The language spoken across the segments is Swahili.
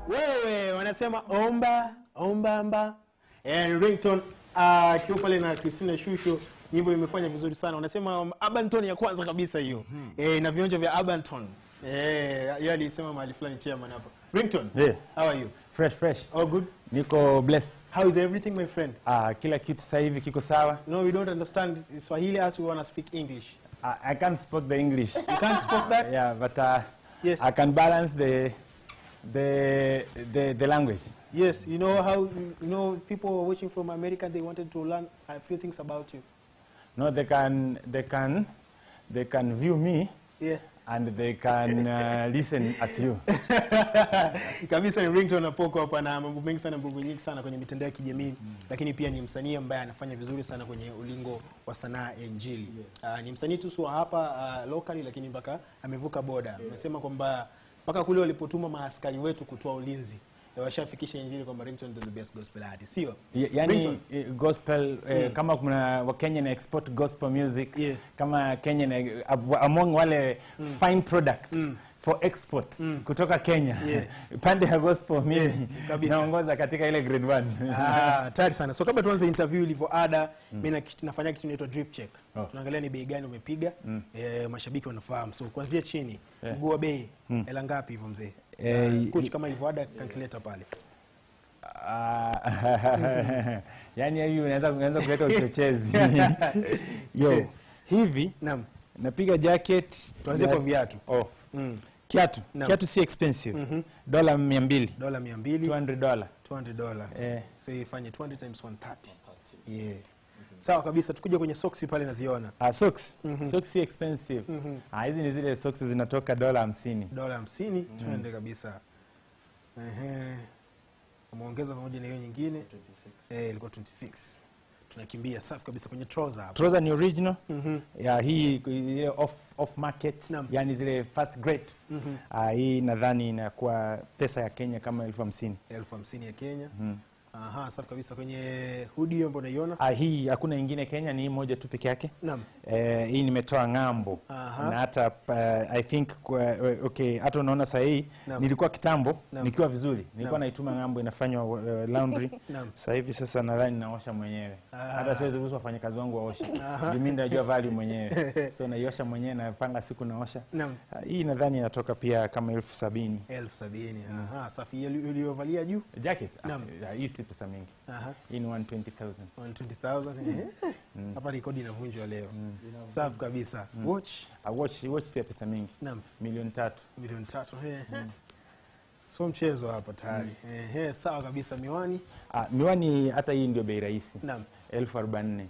Wewe wanasema omba amba. Ringtone kiwa pale na Christina Shusho, nyimbo imefanya vizuri sana. Wanasema Abanton ya kwanza kabisa hiyo. Na vionjo vya Abanton. Yeye alisema mahali fulani chairman hapa. Ringtone. Yeah. How are you? Fresh. All good? Niko blessed. How is everything, my friend? Kila kitu sasa hivi kiko sawa. No, we don't understand Swahili as we want to speak English. I can't speak the English. You can't speak that? Yeah, but yes. I can balance the language. Yes, you know how people were watching from America, they wanted to learn a few things about you. No, they can view me. Yeah. And they can listen at you. Kabisa ni Ringtone Apoko hapa na mambo mengi sana, mambo nyingi sana kwenye mitandao ya kijamii, lakini pia ni msanii ambaye anafanya vizuri sana kwenye ulingo wa sanaa ya Injili. Ni msanii tu sio hapa locally, lakini mpaka amevuka boda. Amesema kwamba mpaka kule walipotuma maaskari wetu kutoa ulinzi, washafikisha Injili kwamba Ringtone is the best gospel artist. Sio? Yani gospel kama kuna Wakenya na export gospel music, kama Kenya na among wale fine product for export kutoka Kenya. Pande ya gospel mimi naongoza katika ile grade 1. Tayari sana. So kabla tuanze interview ilivyo ada, mimi nafanya kitu inaitwa drip check. Tunaangalia ni bei gani umepiga, mashabiki wanafahamu. So kuanzia chini, mguu wa bei, hela ngapi hivyo mzee? Coach kama hivyo ada calculator pale. Yani hiyo unaanza kuleta uchochezi. Yo, hivi napiga jacket, tuanze kwa viatu. Kiatu si expensive. Dola 200. $200. So ifanye 20 times 130. Yeah. Sawa kabisa, tukuje kwenye socks pale naziona. Socks. Socks si expensive. Hizi ni zile socks zinatoka $50. $50, twende kabisa. Umeongeza pamoja na hiyo nyingine. Ilikuwa 26. Tunakimbia safi kabisa kwenye trouser hapa. Trouser ni original. Ya hii off market, yani zile first grade. Hii nadhani inakuwa pesa ya Kenya kama 50,000. 50,000 ya Kenya. Safi kabisa. Kwenye hoodie hiyo mbona unaiona? Hii hakuna nyingine Kenya, ni moja tu peke yake. Hii nimetoa ngambo. Na hata I think hata unaona sasa hii nilikuwa kitambo nikiwa vizuri. Nilikuwa naituma ngambo inafanywa laundry. Sasa hivi sasa nadhani naosha mwenyewe. Hata siwezi ruhusu wafanyakazi wangu waoshe. Mimi ndio najua value mwenyewe. So naiosha mwenyewe, napanga siku naosha. Hii nadhani inatoka pia kama 70,000. 70,000. Safi. Uliovalia juu? Jacket. Hii si pesa mingi. Hii ni 120,000. 120,000. Hapa rekodi inavunjwa leo. Safi kabisa. Watch si pesa mingi. $3 million. So mchezo hapa tayari. Sawa kabisa. Miwani? Miwani hata hii ndio bei rahisi. 40,000.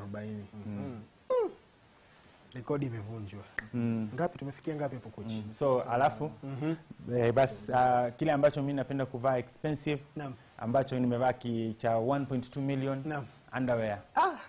Rekodi imevunjwa. Ngapi tumefikia ngapi hapo coach? So alafu bas kile ambacho mimi napenda kuvaa expensive, ambacho nimevaa cha 1.2 million underwear.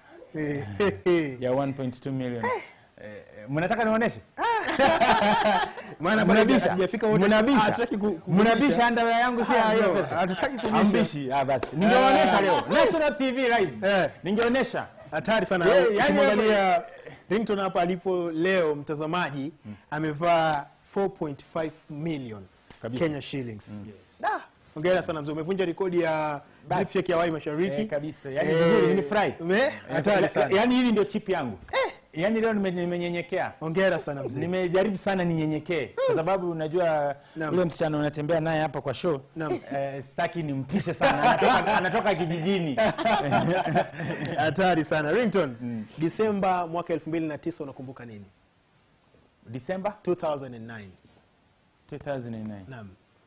Ya 1.2 million. Mnataka nionyeshe? Maana bado hajafika wote. Mnabisha underwear yangu si hiyo pesa. Hatutaki kubisha. Ambishi, basi. Ningeonyesha leo. National TV live. Ningeonyesha. Hatari sana. Ukimwangalia Ringtone hapa alipo leo, mtazamaji amevaa 4.5 million Kenya shillings. Hongera sana mzee, umevunja rekodi ya drip check ya Wai Mashariki. Kabisa. Yaani vizuri, ni fry. Hatari sana. Yaani hili ndio chip yangu. Yaani leo nimenyenyekea. Hongera sana mzee. Nimejaribu sana ninyenyekee kwa sababu unajua yule msichana unatembea naye hapa kwa show, sitaki nimtishe sana. Anatoka kijijini. Hatari sana. Ringtone, Disemba mwaka 2009 unakumbuka nini? Disemba 2009. 2009.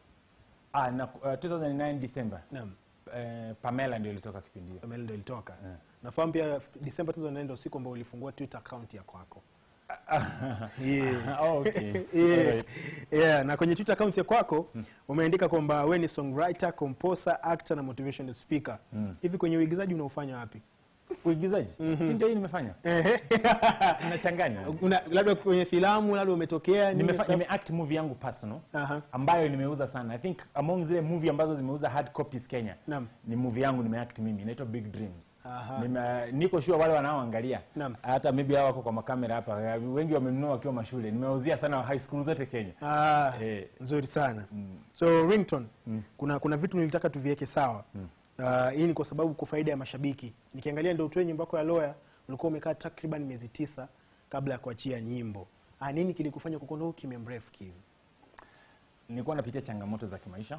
2009 December. Pamela ndio ilitoka kipindi hiyo. Pamela ndio ilitoka. Nafahamu pia December 2009 ndio siku ambayo ulifungua Twitter account ya kwako. Na kwenye Twitter account ya kwako umeandika kwamba wewe ni songwriter, composer, actor na motivational speaker. Hivi kwenye uigizaji unaofanya wapi? Uigizaji? Si ndio hii nimefanya? Unachanganya. Labda kwenye filamu, labda umetokea nimeact movie yangu personal ambayo nimeuza sana. I think among zile movie ambazo zimeuza hard copies Kenya. Ni movie yangu nimeact mimi, inaitwa Big Dreams. Niko sure wale wanaoangalia hata maybe hao wako kwa makamera hapa, wengi wamenunua wakiwa mashule. Nimeuzia sana high school zote Kenya. Nzuri sana. So Ringtone, kuna vitu nilitaka tuviweke sawa. Hii ni kwa sababu kwa faida ya mashabiki. Nikiangalia ndio utoe nyimbo yako ya Lawyer, ulikuwa umekaa takriban miezi 9 kabla ya kuachia nyimbo. Nini kilikufanya kukono ukimya mrefu kivi? Nilikuwa napitia changamoto za kimaisha.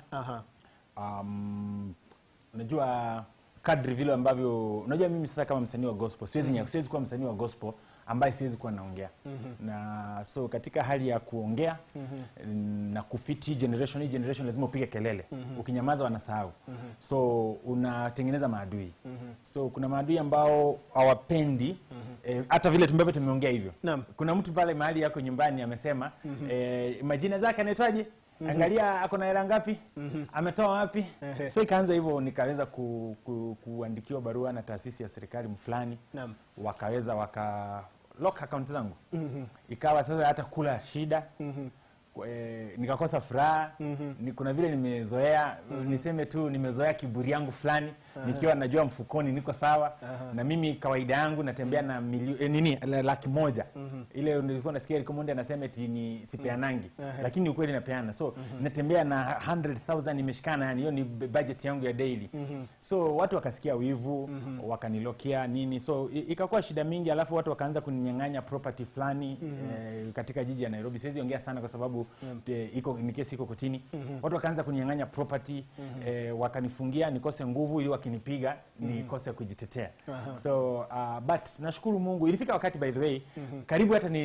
Unajua kadri vile ambavyo unajua mimi sasa kama msanii wa gospel siwezi kuwa msanii wa gospel ambaye siwezi kuwa naongea. Na so katika hali ya kuongea na kufiti generation lazima upige kelele. Ukinyamaza wanasahau. So unatengeneza maadui. So kuna maadui ambao hawapendi hata vile tumeongea hivyo. Kuna mtu pale mahali yako nyumbani amesema majina zake anaitwaje? Angalia ako na hela ngapi? Ametoa wapi? So ikaanza hivyo, nikaweza kuandikiwa barua na taasisi ya serikali fulani. Wakaweza lock account zangu. Ikawa sasa hata kula shida. Nikakosa furaha. Kuna vile nimezoea, niseme tu nimezoea kiburi yangu fulani, nikiwa najua mfukoni niko sawa. Na mimi kawaida yangu natembea na laki moja. Ile nilikuwa nasikia recommend anasema eti ni sipeanangi, lakini ukweli napeana. So natembea na 100,000 imeshikana, yani hiyo ni budget yangu ya daily. So watu wakasikia wivu, wakanilokia nini. So ikakuwa shida mingi, alafu watu wakaanza kuninyang'anya property fulani katika jiji ya Nairobi. Siwezi ongea sana kwa sababu ni kesi iko kotini. Watu wakaanza kuninyang'anya property, wakanifungia nikose nguvu, ili wakinipiga nikose kujitetea. So but nashukuru Mungu, ilifika wakati by the way karibu hata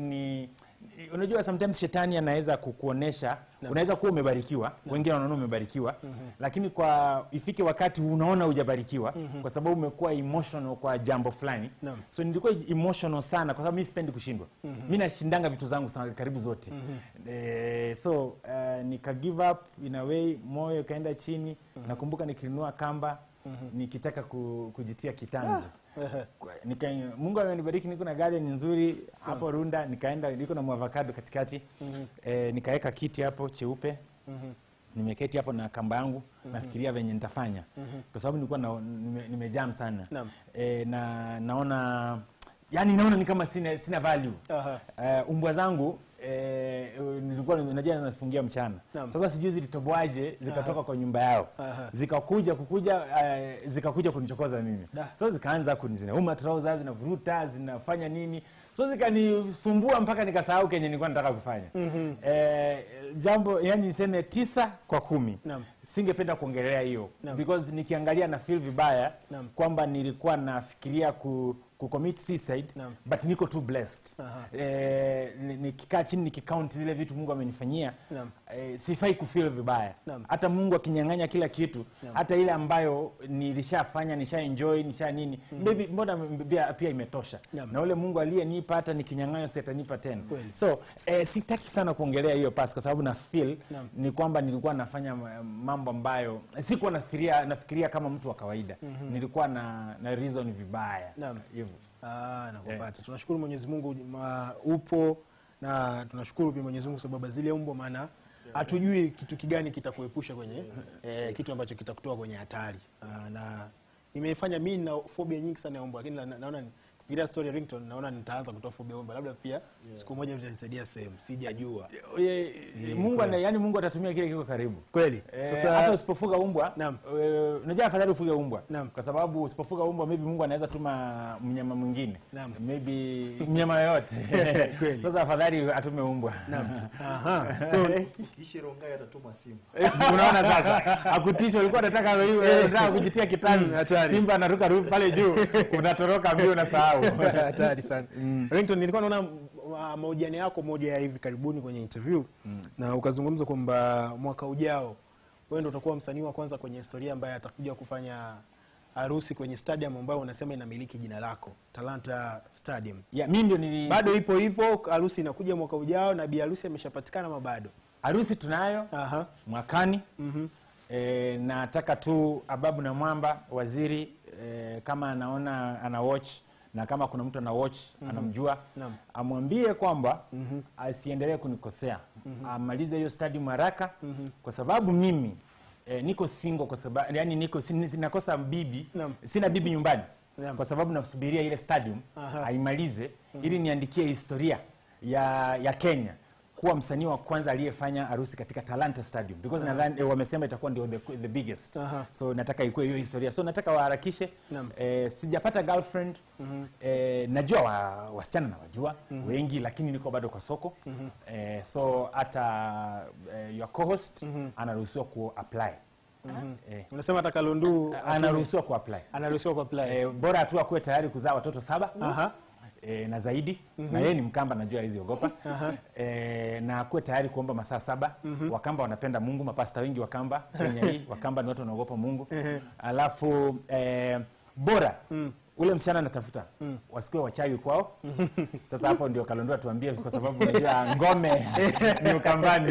unajua sometimes shetani anaweza kukuonesha unaweza kuwa umebarikiwa, wengine wanaona umebarikiwa, lakini kwa ifike wakati unaona hujabarikiwa kwa sababu umekuwa emotional kwa jambo fulani. So nilikuwa emotional sana kwa sababu mimi sipendi kushindwa. Mimi nashindanga vitu zangu sana karibu zote. So nika give up in a way, moyo kaenda chini. Nakumbuka nikinunua kamba nikitaka kujitia kitanzi. Mungu amenibariki, niko na garden nzuri hapo Runda, niko na avocado katikati. Nikaweka kiti hapo cheupe. Nimeketi hapo na kamba yangu, nafikiria venye nitafanya. Kwa sababu nilikuwa nimejam sana. Na naona ni kama sina value. Umbwa zangu nilikuwa najua nafungia mchana. Sasa sijui zilitoboaje zikatoka kwa nyumba yao. Zikakuja kunichokoza mimi. So zikaanza kuniuma trousers, zinavuruta, zinafanya nini. So zikanisumbua mpaka nikasahau kenye nilikuwa nataka kufanya. Jambo niseme 9 kwa 10. Singependa kuongelea hiyo because nikiangalia na feel vibaya kwamba nilikuwa nafikiria kucommit suicide, but niko too blessed. Nikikaa chini nikicount zile vitu Mungu amenifanyia, sifai kufeel vibaya. Hata Mungu akinyang'anya kila kitu, hata ile ambayo nilishafanya, nishaenjoy, nini, maybe mbona pia imetosha. Na ule Mungu aliyenipa hata nikinyang'anya sitanipa tena. So sitaki sana kuongelea hiyo past kwa sababu na feel ni kwamba nilikuwa nafanya mambo ambayo sikuwa nafikiria kama mtu wa kawaida. Nilikuwa na reason vibaya. Nakupata. Tunashukuru Mwenyezi Mungu upo, na tunashukuru pia Mwenyezi Mungu sababu zile umbo, maana hatujui kitu kigani kitakuepusha kwenye kitu ambacho kitakutoa kwenye hatari. Na nimefanya mimi na phobia nyingi sana ya umbo, lakini naona kufikiria story Ringtone, naona nitaanza kutoa phobia umbo. Labda pia siku moja mtanisaidia sehemu, sijajua. Mungu Mungu atatumia kile kiko karibu. Kweli. Sasa hata usipofuga umbwa, unajua afadhali ufuge umbwa. Kwa sababu usipofuga umbwa maybe Mungu anaweza tuma mnyama mwingine. Maybe mnyama yote. Sasa afadhali atume umbwa. So kisha Rongai atatuma simba. Unaona sasa? Akutisha ulikuwa unataka kujitia kitanzi. Simba anaruka pale juu, unatoroka mbio na sahau. Hatari sana. Ringtone, nilikuwa naona mahojiano yako moja ya hivi karibuni kwenye interview na ukazungumza kwamba mwaka ujao wewe ndio utakuwa msanii wa kwanza kwenye historia ambaye atakuja kufanya harusi kwenye stadium ambayo unasema inamiliki jina lako, Talanta Stadium. Mimi ndio bado ipo hivyo, harusi inakuja mwaka ujao na bi harusi ameshapatikana ama bado? Harusi tunayo mwakani. nataka tu Ababu na Mwamba waziri kama anaona ana watch na kama kuna mtu ana watch anamjua, amwambie kwamba asiendelee kunikosea, amalize hiyo stadium haraka, kwa sababu mimi niko single, kwa sababu yani niko sinakosa bibi, sina bibi nyumbani, kwa sababu nasubiria ile stadium aimalize ili niandikie historia ya Kenya kuwa msanii wa kwanza aliyefanya harusi katika Talanta Stadium, because nadhani wamesema itakuwa ndio the biggest. So nataka ikuwe hiyo historia, so nataka waharakishe. Sijapata girlfriend, najua wasichana na wajua wengi, lakini niko bado kwa soko. So hata your co-host anaruhusiwa ku-apply. Unasema hata Kalondu anaruhusiwa ku-apply. Anaruhusiwa ku-apply. Bora tu akuwe tayari kuzaa watoto 7 na zaidi, na yeye ni Mkamba, najua hizi ogopa. Na akuwe tayari kuomba masaa 7. Wakamba wanapenda Mungu, mapasta wengi Wakamba Kenya hii, Wakamba ni watu wanaogopa Mungu. Alafu bora ule msichana anatafuta wasikuwe wachawi kwao. Sasa hapo ndio Kalondu atuambie, kwa sababu unajua ngome ni Ukambani.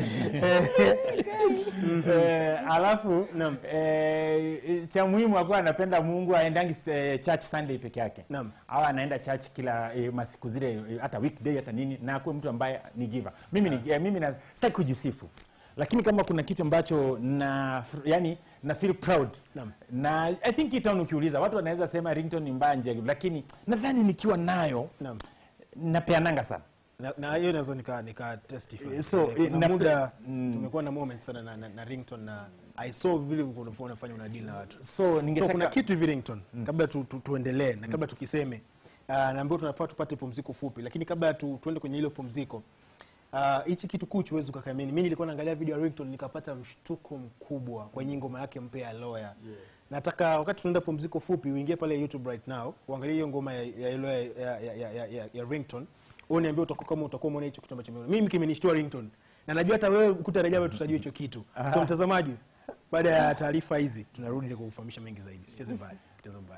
Alafu cha muhimu akuwa anapenda Mungu, aendangi church Sunday peke yake. Hawa anaenda church kila masiku zile, hata weekday hata nini, na akuwe mtu ambaye ni giver. Mimi na sitaki kujisifu, lakini kama kuna kitu ambacho na feel proud, na I think itaona, ukiuliza watu wanaweza sema ringtone ni mbaya nje, lakini nadhani nikiwa nayo napeananga sana, na hiyo nazo nika testify. So na muda tumekuwa na moments sana na ringtone, na I saw vile unafanya una deal na watu. So ningetaka kuna kitu hivi ringtone, kabla tuendelee na kabla tukiseme, naambiwa tunapata tupate pumziko fupi, lakini kabla tuende kwenye ile pumziko, hichi kitu kuchu huwezi kukamini. Mimi nilikuwa naangalia video ya ringtone nikapata mshtuko mkubwa kwa ngoma yake mpya ya Lawyer. Nataka wakati tunaenda pumziko fupi uingie pale YouTube right now, uangalie hiyo ngoma ya Lawyer ya ringtone. Uniambie utakuwa kama utakuwa umeona hicho kitu ambacho mimi kimenishtua ringtone. Na najua hata wewe ukutarajia tutajua hicho kitu. So mtazamaji, baada ya taarifa hizi tunarudi na kukufahamisha mengi zaidi. Sicheze mbali, mtazamo mbali.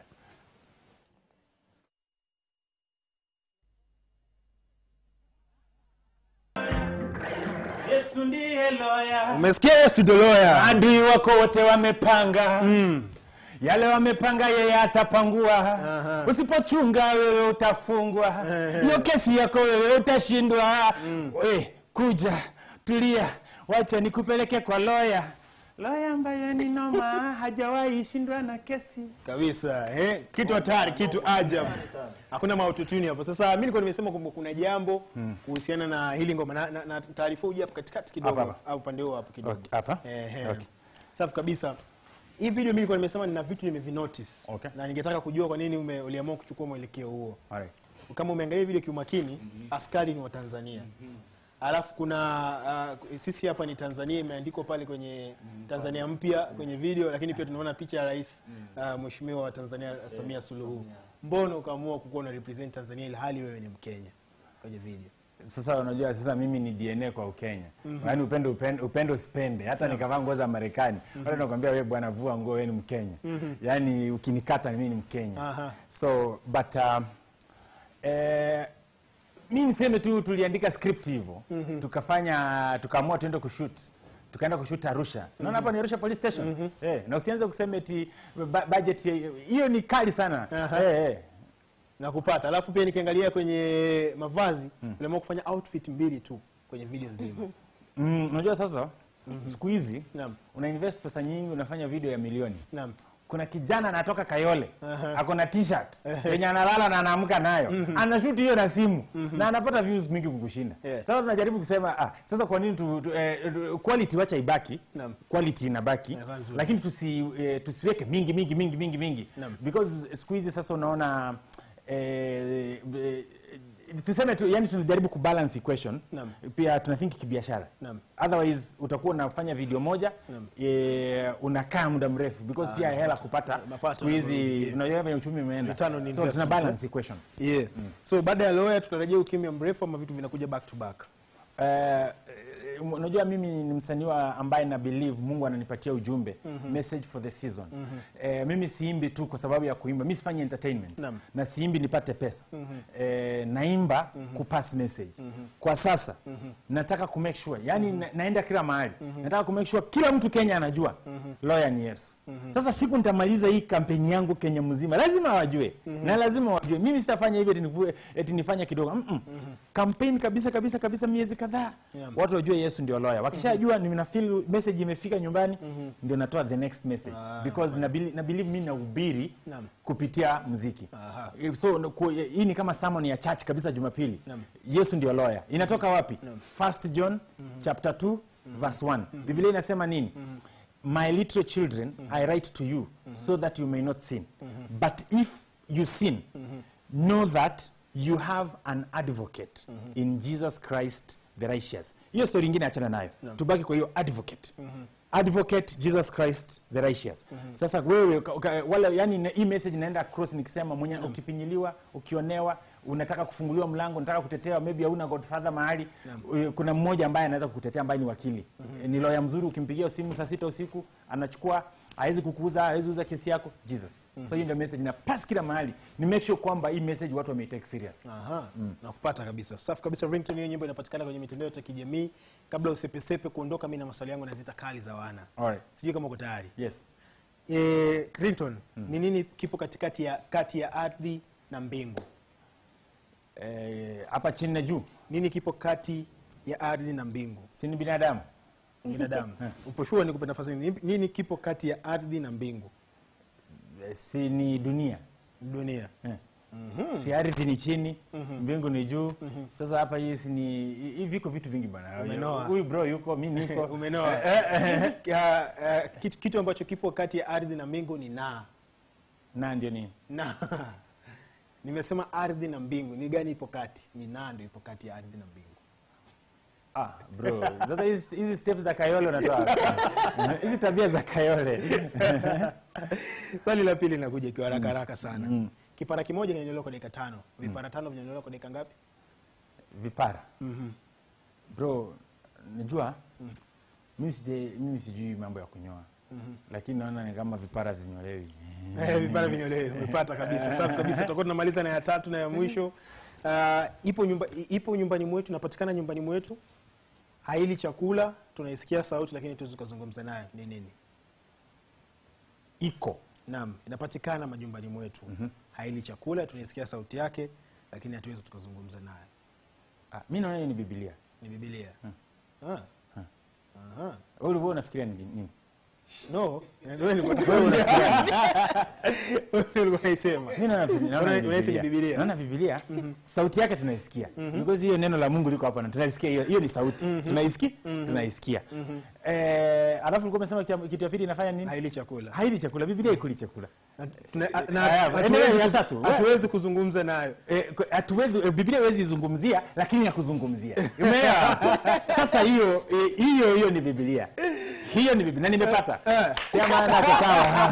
Yesu ndiye Lawyer. Umesikia Yesu ndiye Lawyer. Adui wako wote wamepanga. Yale wamepanga yeye atapangua. Usipochunga wewe utafungwa. Hiyo kesi yako wewe utashindwa. Kuja, tulia, wacha nikupeleke kwa Lawyer. Lawyer ambaye ni noma, hajawahi shindwa na kesi. Kabisa, kitu hatari, kitu ajabu. Hakuna mautotuni hapo. Sasa mimi nilikuwa nimesema kwamba kuna jambo kuhusiana na hili ngoma, na taarifa uje hapo katikati kidogo au upande huo hapo kidogo. Hapa? Safi kabisa. Hii video mimi nilikuwa nimesema nina vitu nimevinotice. Na ningetaka kujua kwa nini uliamua kuchukua mwelekeo huo. Kama umeangalia video kiumakini, askari ni wa Tanzania. Alafu kuna sisi hapa ni Tanzania, imeandikwa pale kwenye Tanzania mpya kwenye video, lakini pia tunaona picha ya rais mheshimiwa wa Tanzania Samia Suluhu. Mbona ukaamua kukuwa na represent Tanzania ile hali wewe ni Mkenya kwenye video? Sasa unajua, sasa mimi ni DNA kwa Ukenya. Yaani upendo spende. Hata nikavaa nguo za Marekani, wale nakwambia wewe bwana vua nguo, wewe ni Mkenya. Yaani ukinikata mimi ni Mkenya. So but mimi niseme tu tuliandika script hivyo. Tukaamua tuende kushoot. Tukaenda kushoot Arusha. Unaona hapa ni Arusha Police Station. Na usianze kusema eti budget hiyo ni kali sana. Na kupata. Alafu pia nikiangalia kwenye mavazi, uliamua kufanya outfit 2 tu kwenye video nzima. Unajua sasa siku hizi una invest pesa nyingi, unafanya video ya milioni. Kuna kijana anatoka Kayole, ako na t-shirt yenye analala na anaamka nayo. Anashoot hiyo na simu na anapata views mingi kukushinda. Sasa tunajaribu kusema sasa kwa nini quality wacha ibaki, quality inabaki, lakini tusiweke mingi because siku hizi sasa unaona tuseme tu, yani tunajaribu kubalance equation. Pia tunathink kibiashara. Otherwise utakuwa unafanya video moja unakaa muda mrefu, because pia hela kupata siku hizi unajua kwenye uchumi umeenda. So tuna balance equation. So baada ya Lawyer tutarajia ukimya mrefu ama vitu vinakuja back to back? unajua mimi ni msanii ambaye na believe Mungu ananipatia ujumbe, message for the season. Mimi siimbi tu kwa sababu ya kuimba. Mimi sifanyi entertainment. Na siimbi nipate pesa. Naimba kupass message. Kwa sasa nataka ku make sure, yani naenda kila mahali. Nataka ku make sure kila mtu Kenya anajua lawyer ni Yesu. Sasa siku nitamaliza hii kampeni yangu Kenya mzima, lazima wajue. Na lazima wajue. Mimi sitafanya hivyo eti nifanye kidogo. Campaign kabisa miezi kadhaa. Watu wajue Yesu ndio lawyer. Wakishajua nina feel message imefika nyumbani, ndio natoa the next message. Because na believe mimi nahubiri kupitia muziki. So hii ni kama sermon ya church kabisa Jumapili. Yesu ndio lawyer. Inatoka wapi? 1 John chapter 2 verse 1. Biblia inasema nini? My little children, I write to you so that you may not sin. But if you sin, know that you have an advocate in Jesus Christ the righteous. Hiyo story nyingine achana nayo. Tubaki kwa hiyo advocate. Advocate Jesus Christ the righteous. Sasa wewe wala yani hii message inaenda across nikisema mwenye ukifinyiliwa, ukionewa, unataka kufunguliwa mlango, unataka kutetewa, maybe hauna godfather mahali, kuna mmoja ambaye anaweza kukutetea ambaye ni wakili. Ni lawyer mzuri, ukimpigia simu saa 6 usiku anachukua, haizi kukuuza, haizi uza kesi yako, Jesus. So hiyo ndio message na pass kila mahali. Ni make sure kwamba hii message watu wameitake serious. Na kupata kabisa. Safi kabisa. Ringtone hiyo nyimbo inapatikana kwenye mitandao ya kijamii. Kabla usepesepe kuondoka, mimi na maswali yangu nazita kali za wana. Alright. Sijui kama uko tayari. Yes. Ringtone, ni nini kipo kati ya ardhi na mbingu? Hapa chini na juu. Nini kipo kati ya ardhi na mbingu? Si ni binadamu? Binadamu. Upo sure nikupe nafasi nini kipo kati ya ardhi na mbingu? Si ni dunia. Dunia. Si ardhi ni chini, mbingu ni juu. Sasa hapa hii si ni hivi viko vitu vingi bana. Huyu bro yuko, mimi niko. Umenoa. Kitu ambacho kipo kati ya ardhi na mbingu ni na ndio nini? Nimesema ardhi na mbingu. Ni gani ipo kati? Ni ndio ipo kati ya ardhi na mbingu. Bro, sasa hizi steps za Kayole unatoa. Hizi tabia za Kayole. Swali la pili linakuja kwa haraka sana. Kipara kimoja kinaendelea kwa dakika 5. Vipara 5 vinaendelea kwa dakika ngapi? Vipara. Bro, najua mimi sijui mambo ya kunyoa. Lakini naona ni kama vipara vinyolewi. Vipara vinyolewi. Umepata kabisa. Safi kabisa. Tutakuwa tunamaliza na ya 3 na ya mwisho. Ipo nyumbani mwetu, napatikana nyumbani mwetu. Haili chakula, tunaisikia sauti lakini tuwezi kuzungumza naye. Ni nini? Iko. Naam, inapatikana majumbani mwetu. Haili chakula, tunaisikia sauti yake lakini hatuwezi tukazungumza naye. Mimi naona ni Biblia. Ni Biblia. Wewe unafikiria ni nini? No, wewe unafikiria. Wewe unasema. Mimi naona Biblia. Naona Biblia. Sauti yake tunaisikia. Because hiyo neno la Mungu liko hapa na tunalisikia hiyo ni sauti. Tunaisikia? Tunaisikia. Alafu ulikuwa umesema kitu ya pili inafanya nini? Haili chakula. Haili chakula. Biblia ikuli chakula. Hatuwezi kuzungumza nayo. Biblia haiwezi zungumzia lakini ya kuzungumzia. Umeelewa? Sasa hiyo ni Biblia. Hiyo ni Biblia. Na nimepata. Chama na sawa.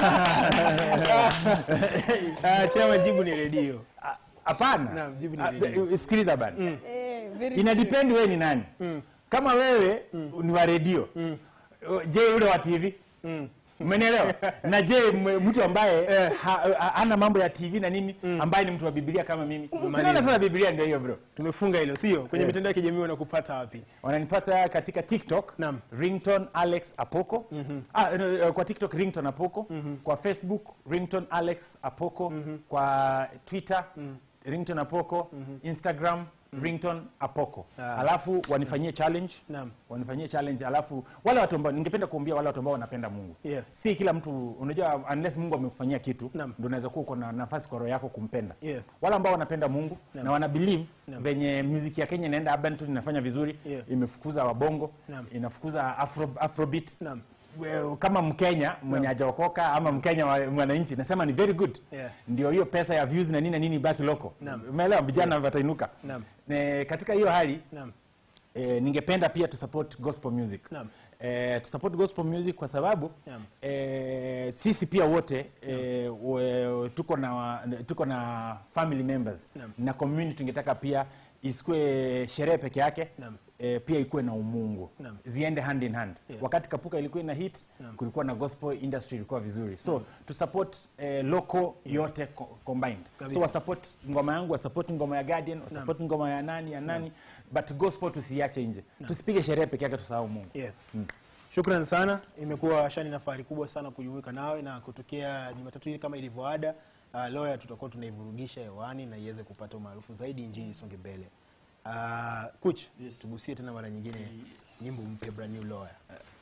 Chama jibu ni redio. Hapana. Naam, jibu ni redio. Sikiliza bana. Ina depend wewe ni nani. Kama wewe ni wa redio. Je, ule wa TV? Umenielewa? Na je, mtu ambaye hana mambo ya TV na nini, ambaye ni mtu wa Biblia kama mimi? Sina sana Biblia ndio hiyo bro. Tumefunga hilo, sio? Kwenye mitandao ya kijamii wanakupata wapi? Wananipata katika TikTok, Ringtone Alex Apoko. Kwa TikTok Ringtone Apoko, kwa Facebook Ringtone Alex Apoko, kwa Twitter Ringtone Apoko, Instagram Ringtone Apoko. Alafu wanifanyie challenge. Wanifanyie challenge. Alafu wale watu ambao ningependa kuambia wale watu ambao wanapenda Mungu. Si kila mtu, unajua unless Mungu amekufanyia kitu, ndio unaweza kuwa uko na nafasi kwa roho yako kumpenda. Wale ambao wanapenda Mungu na wana believe venye music ya Kenya inaenda urban tune inafanya vizuri, imefukuza wabongo, inafukuza afrobeat. Kama Mkenya mwenye hajaokoka ama Mkenya mwananchi, nasema ni very good. Ndio hiyo pesa ya views na nini baki loko. Umeelewa? Vijana watainuka. Katika hiyo hali ningependa pia to support gospel music. To support gospel music kwa sababu sisi pia wote tuko na family members na community tungetaka pia isikue sherehe peke yake, pia ikuwe na umungu. Ziende hand in hand. Wakati Kapuka ilikuwa ina hit, kulikuwa na gospel industry ilikuwa vizuri. So to support local yote combined. So wa support ngoma yangu, wa support ngoma ya Guardian, wa support ngoma ya nani, but gospel tusiache nje. Tusipige sherehe peke yake, tusahau Mungu. Shukran sana. Imekuwa shani na fahari kubwa sana kujumuika nawe, na kutokea Jumatatu hii kama ilivyoada, Lawyer tutakuwa tunaivurugisha hewani na iweze kupata umaarufu zaidi, injili isonge mbele. Kuch, tugusie tena mara nyingine nyimbo mpya brand new Lawyer.